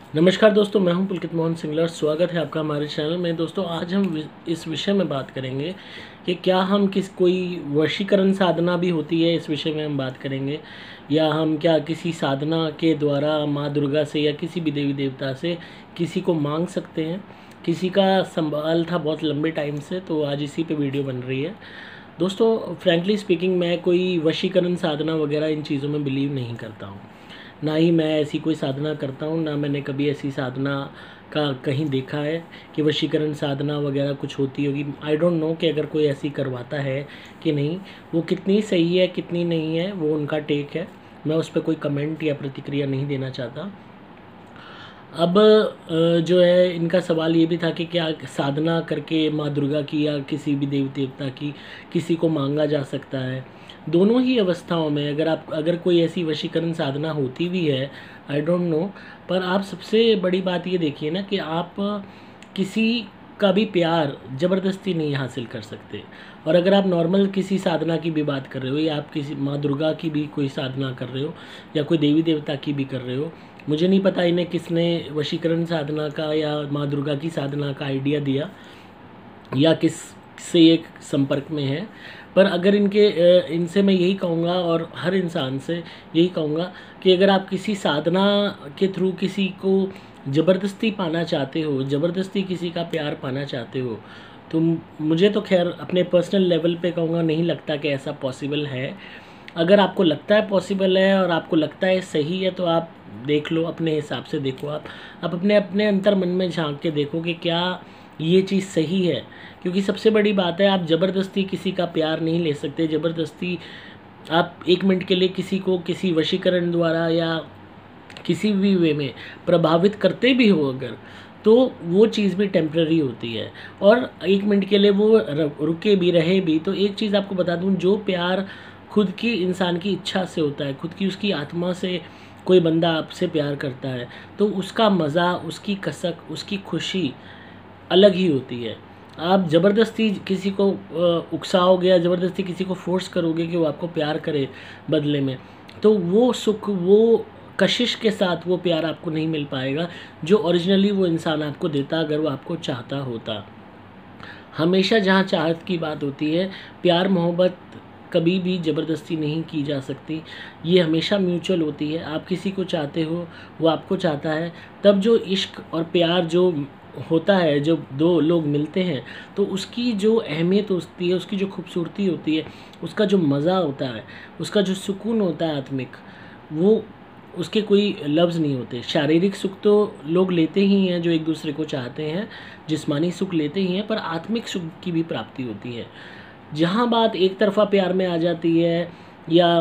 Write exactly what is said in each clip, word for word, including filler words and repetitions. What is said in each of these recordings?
नमस्कार दोस्तों, मैं हूं पुलकित मोहन सिंगला और स्वागत है आपका हमारे चैनल में। दोस्तों, आज हम वि- इस विषय में बात करेंगे कि क्या हम किस कोई वशीकरण साधना भी होती है, इस विषय में हम बात करेंगे। या हम क्या किसी साधना के द्वारा माँ दुर्गा से या किसी भी देवी देवता से किसी को मांग सकते हैं। किसी का सवाल था बहुत लंबे टाइम से, तो आज इसी पे वीडियो बन रही है। दोस्तों, फ्रैंकली स्पीकिंग, मैं कोई वशीकरण साधना वगैरह इन चीज़ों में बिलीव नहीं करता हूँ। ना ही मैं ऐसी कोई साधना करता हूँ, ना मैंने कभी ऐसी साधना का कहीं देखा है कि वशीकरण साधना वगैरह कुछ होती होगी। आई डोंट नो कि अगर कोई ऐसी करवाता है कि नहीं, वो कितनी सही है कितनी नहीं है, वो उनका टेक है। मैं उस पर कोई कमेंट या प्रतिक्रिया नहीं देना चाहता। अब अ, जो है, इनका सवाल ये भी था कि क्या साधना करके माँ दुर्गा की या किसी भी देवी देवता की किसी को मांगा जा सकता है। दोनों ही अवस्थाओं में अगर आप अगर कोई ऐसी वशीकरण साधना होती भी है, आई डोंट नो, पर आप सबसे बड़ी बात ये देखिए ना कि आप किसी का भी प्यार ज़बरदस्ती नहीं हासिल कर सकते। और अगर आप नॉर्मल किसी साधना की भी बात कर रहे हो या आप किसी माँ दुर्गा की भी कोई साधना कर रहे हो या कोई देवी देवता की भी कर रहे हो, मुझे नहीं पता इन्हें किसने वशीकरण साधना का या माँ दुर्गा की साधना का आइडिया दिया या किस से ये संपर्क में है। पर अगर इनके अ, इनसे मैं यही कहूँगा और हर इंसान से यही कहूँगा कि अगर आप किसी साधना के थ्रू किसी को ज़बरदस्ती पाना चाहते हो, ज़बरदस्ती किसी का प्यार पाना चाहते हो, तो मुझे तो खैर अपने पर्सनल लेवल पे कहूँगा, नहीं लगता कि ऐसा पॉसिबल है। अगर आपको लगता है पॉसिबल है और आपको लगता है सही है, तो आप देख लो, अपने हिसाब से देखो। आप आप अपने अपने अंतर मन में झांक के देखो कि क्या ये चीज़ सही है। क्योंकि सबसे बड़ी बात है, आप ज़बरदस्ती किसी का प्यार नहीं ले सकते। ज़बरदस्ती आप एक मिनट के लिए किसी को किसी वशीकरण द्वारा या किसी भी वे में प्रभावित करते भी हो अगर, तो वो चीज़ भी टेम्पररी होती है। और एक मिनट के लिए वो र- रुके भी रहे भी, तो एक चीज़ आपको बता दूं, जो प्यार खुद की इंसान की इच्छा से होता है, खुद की उसकी आत्मा से कोई बंदा आपसे प्यार करता है, तो उसका मज़ा, उसकी कसक, उसकी खुशी अलग ही होती है। आप ज़बरदस्ती किसी को अ, उकसाओगे या ज़बरदस्ती किसी को फ़ोर्स करोगे कि वो आपको प्यार करे बदले में, तो वो सुख, वो कशिश के साथ वो प्यार आपको नहीं मिल पाएगा जो ओरिजिनली वो इंसान आपको देता, अगर वो आपको चाहता होता। हमेशा जहाँ चाहत की बात होती है, प्यार मोहब्बत कभी भी ज़बरदस्ती नहीं की जा सकती। ये हमेशा म्यूचुअल होती है। आप किसी को चाहते हो, वो आपको चाहता है, तब जो इश्क और प्यार जो होता है, जब दो लोग मिलते हैं, तो उसकी जो अहमियत होती है, उसकी जो खूबसूरती होती है, उसका जो मज़ा होता है, उसका जो सुकून होता है आत्मिक, वो उसके कोई लफ्ज़ नहीं होते। शारीरिक सुख तो लोग लेते ही हैं जो एक दूसरे को चाहते हैं, जिस्मानी सुख लेते ही हैं, पर आत्मिक सुख की भी प्राप्ति होती है। जहाँ बात एक तरफ़ा प्यार में आ जाती है, या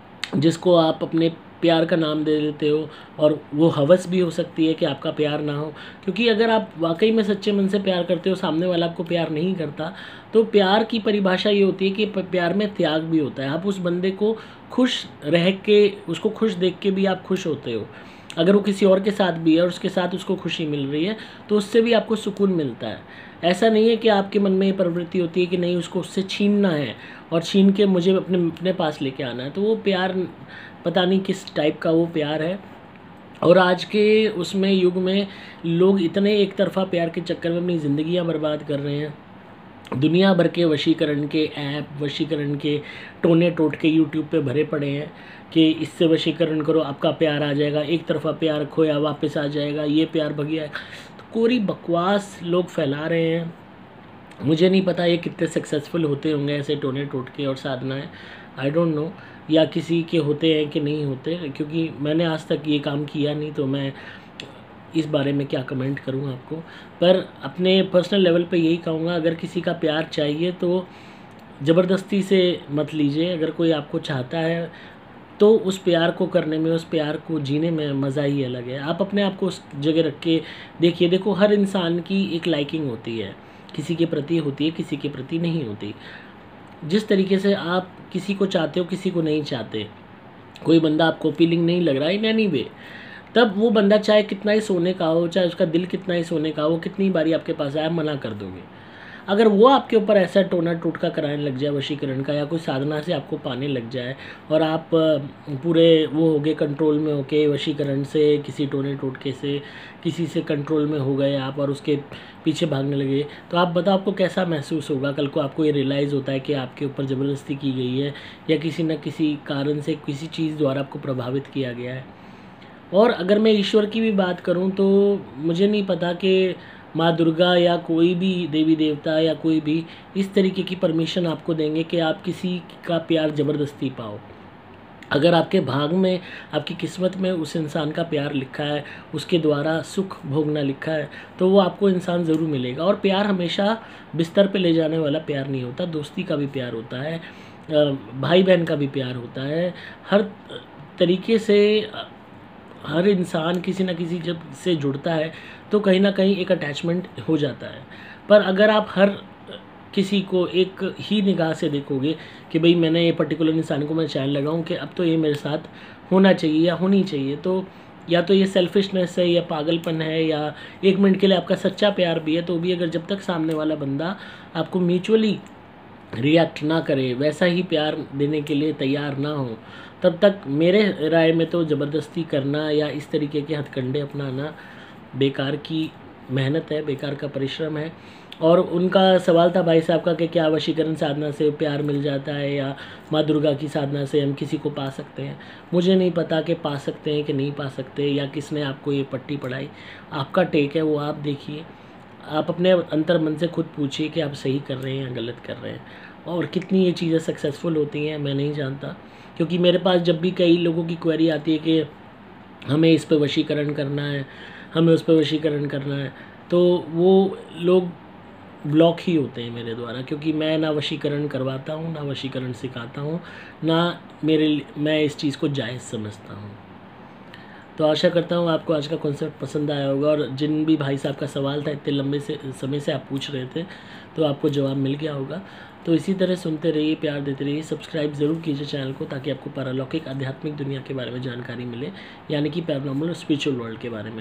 जिसको आप अपने प्यार का नाम दे देते हो, और वो हवस भी हो सकती है कि आपका प्यार ना हो। क्योंकि अगर आप वाकई में सच्चे मन से प्यार करते हो, सामने वाला आपको प्यार नहीं करता, तो प्यार की परिभाषा ये होती है कि प- प्यार में त्याग भी होता है। आप उस बंदे को खुश रह के, उसको खुश देख के भी आप खुश होते हो। अगर वो किसी और के साथ भी है और उसके साथ उसको खुशी मिल रही है, तो उससे भी आपको सुकून मिलता है। ऐसा नहीं है कि आपके मन में ये प्रवृत्ति होती है कि नहीं, उसको उससे छीनना है और छीन के मुझे अपने अपने पास लेके आना है। तो वो प्यार पता नहीं किस टाइप का वो प्यार है। और आज के उसमें युग में लोग इतने एक तरफ़ा प्यार के चक्कर में अपनी ज़िंदगियां बर्बाद कर रहे हैं। दुनिया भर के वशीकरण के ऐप, वशीकरण के टोने टोटके यूट्यूब पे भरे पड़े हैं कि इससे वशीकरण करो, आपका प्यार आ जाएगा, एक तरफ़ा प्यार खोया वापस आ जाएगा, ये प्यार भगिया है। तो कोरी बकवास लोग फैला रहे हैं। मुझे नहीं पता ये कितने सक्सेसफुल होते होंगे ऐसे टोने टोटके और साधनाएं, आई डोंट नो, या किसी के होते हैं कि नहीं होते, क्योंकि मैंने आज तक ये काम किया नहीं, तो मैं इस बारे में क्या कमेंट करूँ आपको। पर अपने पर्सनल लेवल पे यही कहूँगा, अगर किसी का प्यार चाहिए तो ज़बरदस्ती से मत लीजिए। अगर कोई आपको चाहता है, तो उस प्यार को करने में, उस प्यार को जीने में मज़ा ही अलग है। आप अपने आप को उस जगह रख के देखिए। देखो, हर इंसान की एक लाइकिंग होती है, किसी के प्रति होती है, किसी के प्रति नहीं होती। जिस तरीके से आप किसी को चाहते हो, किसी को नहीं चाहते, कोई बंदा आपको फीलिंग नहीं लग रहा है इन एनी वे, तब वो बंदा चाहे कितना ही सोने का हो, चाहे उसका दिल कितना ही सोने का हो, कितनी बारी आपके पास आया, मना कर दोगे। अगर वो आपके ऊपर ऐसा टोना टोटका कराने लग जाए वशीकरण का, या कोई साधना से आपको पाने लग जाए और आप पूरे वो हो गए कंट्रोल में होके वशीकरण से, किसी टोने टोटके से किसी से कंट्रोल में हो गए आप और उसके पीछे भागने लगे, तो आप बताओ आपको कैसा महसूस होगा। कल को आपको ये रियलाइज़ होता है कि आपके ऊपर ज़बरदस्ती की गई है या किसी न किसी कारण से किसी चीज़ द्वारा आपको प्रभावित किया गया है। और अगर मैं ईश्वर की भी बात करूं तो मुझे नहीं पता कि माँ दुर्गा या कोई भी देवी देवता या कोई भी इस तरीके की परमिशन आपको देंगे कि आप किसी का प्यार ज़बरदस्ती पाओ। अगर आपके भाग में, आपकी किस्मत में उस इंसान का प्यार लिखा है, उसके द्वारा सुख भोगना लिखा है, तो वो आपको इंसान ज़रूर मिलेगा। और प्यार हमेशा बिस्तर पे ले जाने वाला प्यार नहीं होता, दोस्ती का भी प्यार होता है, भाई बहन का भी प्यार होता है। हर तरीके से हर इंसान किसी न किसी जब से जुड़ता है तो कहीं ना कहीं एक अटैचमेंट हो जाता है। पर अगर आप हर किसी को एक ही निगाह से देखोगे कि भाई मैंने ये पर्टिकुलर इंसान को मैं चैन लगाऊं कि अब तो ये मेरे साथ होना चाहिए या होनी चाहिए, तो या तो ये सेल्फिशनेस है या पागलपन है या एक मिनट के लिए आपका सच्चा प्यार भी है, तो भी अगर जब तक सामने वाला बंदा आपको म्यूचुअली रिएक्ट ना करे, वैसा ही प्यार देने के लिए तैयार ना हो, तब तक मेरे राय में तो ज़बरदस्ती करना या इस तरीके के हथकंडे अपनाना बेकार की मेहनत है, बेकार का परिश्रम है। और उनका सवाल था भाई साहब का कि क्या वशीकरण साधना से प्यार मिल जाता है या माँ दुर्गा की साधना से हम किसी को पा सकते हैं। मुझे नहीं पता कि पा सकते हैं कि नहीं पा सकते, या किसने आपको ये पट्टी पढ़ाई। आपका टेक है, वो आप देखिए। आप अपने अंतर मन से खुद पूछिए कि आप सही कर रहे हैं या गलत कर रहे हैं। और कितनी ये चीज़ें सक्सेसफुल होती हैं मैं नहीं जानता, क्योंकि मेरे पास जब भी कई लोगों की क्वेरी आती है कि हमें इस पे वशीकरण करना है, हमें उस पे वशीकरण करना है, तो वो लोग ब्लॉक ही होते हैं मेरे द्वारा, क्योंकि मैं ना वशीकरण करवाता हूँ, ना वशीकरण सिखाता हूँ, ना मेरे मैं इस चीज़ को जायज़ समझता हूँ। तो आशा करता हूँ आपको आज का कॉन्सेप्ट पसंद आया होगा, और जिन भी भाई साहब का सवाल था इतने लंबे से समय से आप पूछ रहे थे, तो आपको जवाब मिल गया होगा। तो इसी तरह सुनते रहिए, प्यार देते रहिए, सब्सक्राइब ज़रूर कीजिए चैनल को, ताकि आपको पारलौकिक आध्यात्मिक दुनिया के बारे में जानकारी मिले, यानी कि पैरानॉर्मल और स्पिरिचुअल वर्ल्ड के बारे में।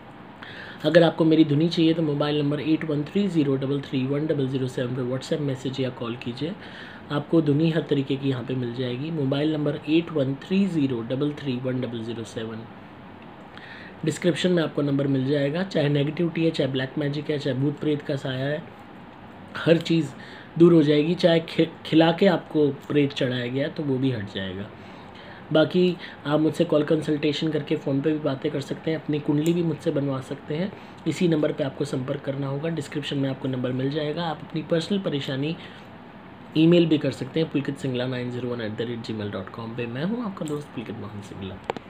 अगर आपको मेरी धुनी चाहिए तो mobile number eight one three zero double three one double zero seven पर व्हाट्सएप मैसेज या कॉल कीजिए। आपको धुनी हर तरीके की यहाँ पे मिल जाएगी। Mobile number eight one three zero double three one double zero seven. Description में आपको नंबर मिल जाएगा। चाहे नेगेटिविटी है, चाहे ब्लैक मैजिक है, चाहे भूत प्रेत का साया है, हर चीज़ दूर हो जाएगी। चाहे खिला के आपको प्रेत चढ़ाया गया तो वो भी हट जाएगा। बाकी आप मुझसे कॉल कंसल्टेशन करके फ़ोन पे भी बातें कर सकते हैं, अपनी कुंडली भी मुझसे बनवा सकते हैं। इसी नंबर पे आपको संपर्क करना होगा, डिस्क्रिप्शन में आपको नंबर मिल जाएगा। आप अपनी पर्सनल परेशानी ईमेल भी कर सकते हैं Pulkit Singla nine zero one at the rate Gmail dot com पर। मैं हूँ आपका दोस्त पुलकित मोहन सिंगला।